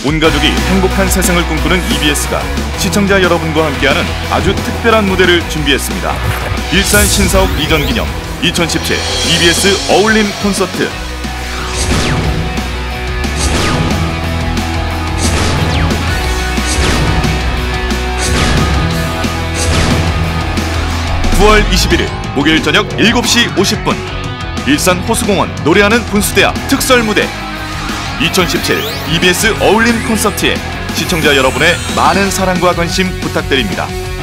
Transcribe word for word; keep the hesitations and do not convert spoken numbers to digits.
온 가족이 행복한 세상을 꿈꾸는 이비에스가 시청자 여러분과 함께하는 아주 특별한 무대를 준비했습니다. 일산 신사옥 이전 기념 이천십칠 이비에스 어울림 콘서트. 구월 이십일일 목요일 저녁 일곱 시 오십 분 일산 호수공원 노래하는 분수대합 특설 무대. 이천십칠 이비에스 어울림 콘서트에 시청자 여러분의 많은 사랑과 관심 부탁드립니다.